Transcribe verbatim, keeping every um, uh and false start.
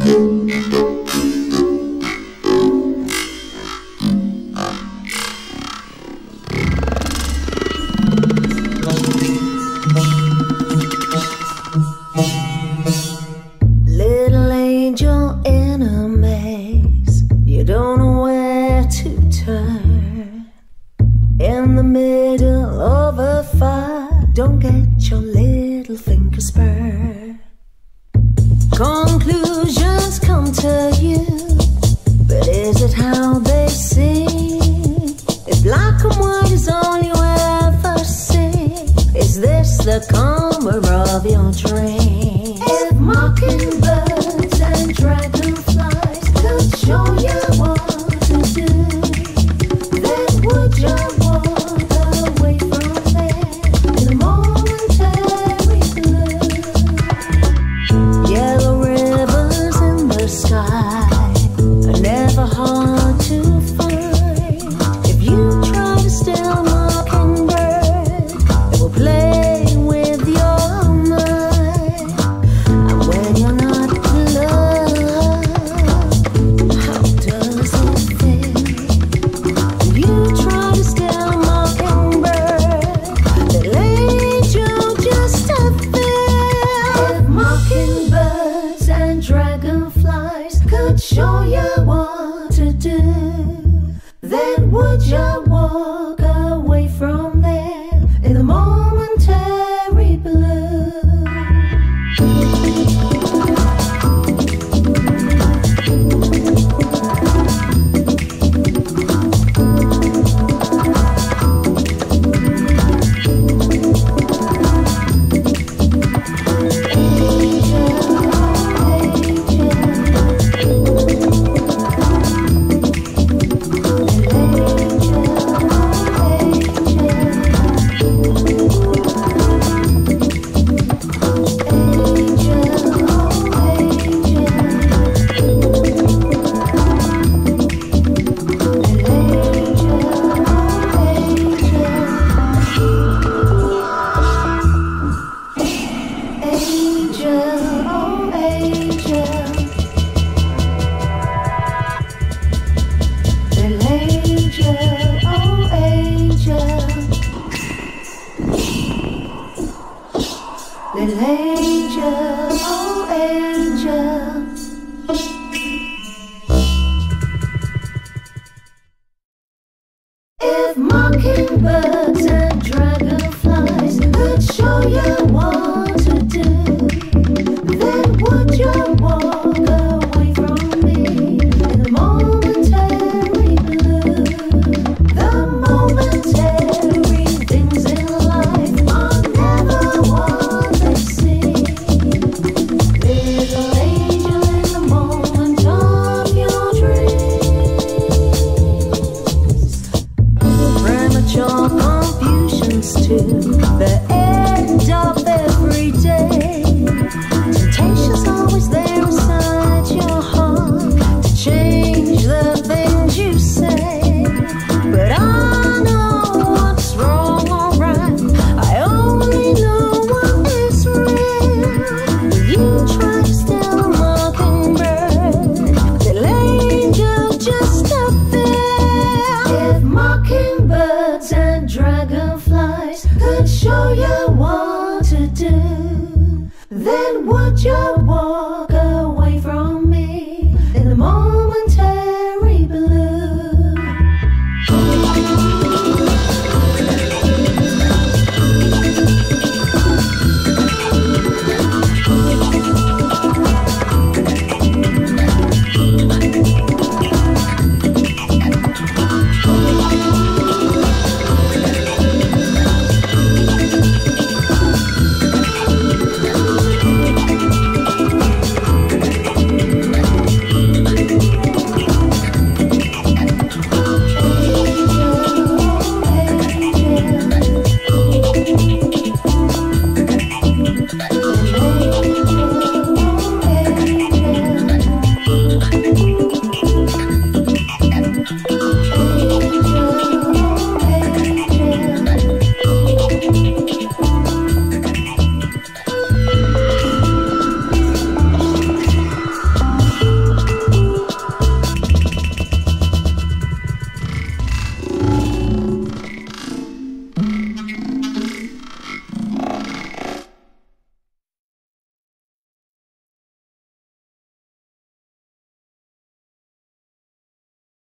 Little angel in a maze, you don't know where to turn. In the middle of a fire, don't get your little fingers burned. Conclusions come to you, but is it how they seem? If black and white is all you ever see, is this the karma of your dream? If mockingbirds and dragonflies could show you what to do, then would you walk away from there in a momentary blue? Yellow rivers in the sky are never hard to find. If you try to steal a mockingbird, it will play with your mind. And when you're not alone, how does it feel? If you try to steal a mockingbird, they'll lead you just a bit. If mockingbirds and dragonflies could show you what to do, then would you walk away from there in a momentary blue? Little angel, oh angel. If mockingbirds and dragonflies could show you what to do, then would you walk away from me in the momentary blue? The momentary things in life are never what they seem. Little angel in the moment of your dreams. Premature confusions to the end of every day. Temptation's always there inside your heart to change the things you say. But I know what's wrong or right, I only know what is real. You try to steal a mockingbird, the angel just up there. If mockingbirds and dragonflies could show you what to do, then would you walk